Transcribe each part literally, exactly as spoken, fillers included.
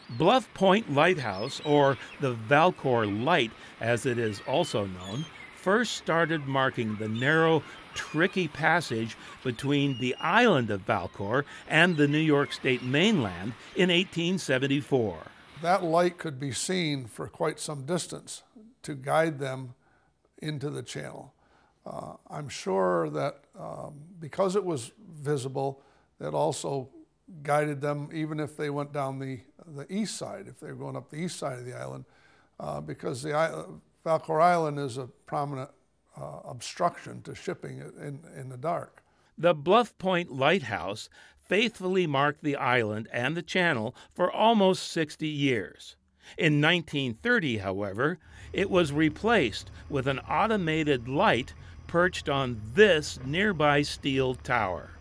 Bluff Point Lighthouse, or the Valcour Light as it is also known, first started marking the narrow, tricky passage between the island of Valcour and the New York State mainland in eighteen seventy-four. That light could be seen for quite some distance to guide them into the channel. Uh, I'm sure that um, because it was visible, it also guided them even if they went down the, the east side, if they were going up the east side of the island, uh, because the uh, Valcour Island is a prominent uh, obstruction to shipping in, in the dark. The Bluff Point Lighthouse faithfully marked the island and the channel for almost sixty years. In nineteen thirty, however, it was replaced with an automated light perched on this nearby steel tower.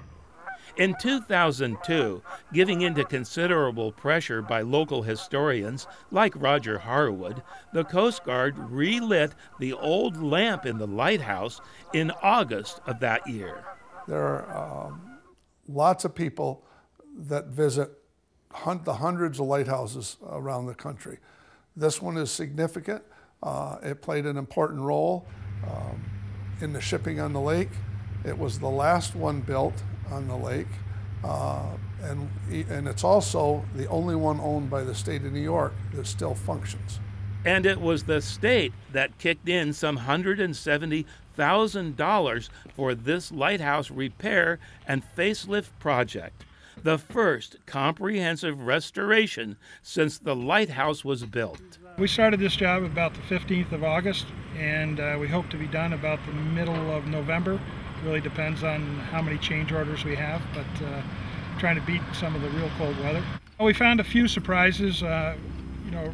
In two thousand two, giving into considerable pressure by local historians like Roger Harwood, the Coast Guard relit the old lamp in the lighthouse in August of that year. There are um, lots of people that visit hunt the hundreds of lighthouses around the country. This one is significant. Uh, it played an important role um, in the shipping on the lake. It was the last one built on the lake, uh, and, and it's also the only one owned by the state of New York that still functions. And it was the state that kicked in some one hundred seventy thousand dollars for this lighthouse repair and facelift project, the first comprehensive restoration since the lighthouse was built. We started this job about the fifteenth of August, and uh, we hope to be done about the middle of November. Really depends on how many change orders we have, but uh, trying to beat some of the real cold weather. Well, we found a few surprises. Uh, you know,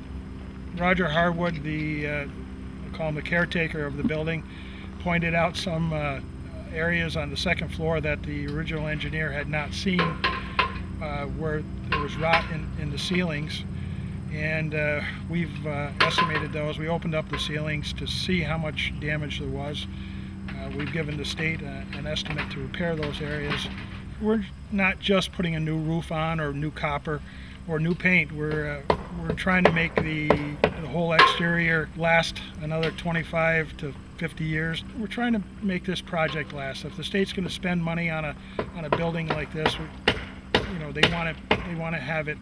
uh, Roger Harwood, the uh, I call him the caretaker of the building, pointed out some uh, areas on the second floor that the original engineer had not seen, uh, where there was rot in, in the ceilings. And uh, we've uh, estimated those. We opened up the ceilings to see how much damage there was. Uh, we've given the state a, an estimate to repair those areas. We're not just putting a new roof on or new copper or new paint. We're, uh, we're trying to make the, the whole exterior last another twenty-five to fifty years. We're trying to make this project last. If the state's going to spend money on a, on a building like this, we, you know, they want to, they want to have it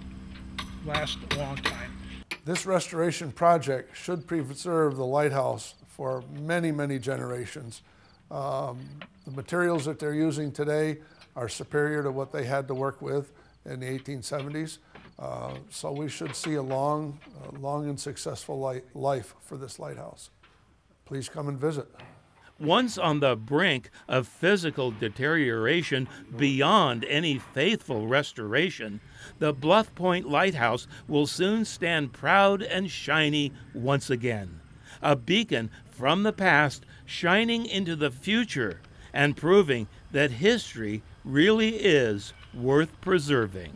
last a long time. This restoration project should preserve the lighthouse for many, many generations. Um, the materials that they're using today are superior to what they had to work with in the eighteen seventies. Uh, so we should see a long, uh, long and successful light, life for this lighthouse. Please come and visit. Once on the brink of physical deterioration beyond any faithful restoration, the Bluff Point Lighthouse will soon stand proud and shiny once again. A beacon from the past shining into the future and proving that history really is worth preserving.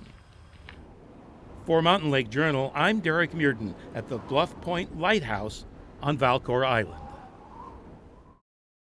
For Mountain Lake Journal, I'm Derek Muirden at the Bluff Point Lighthouse on Valcour Island.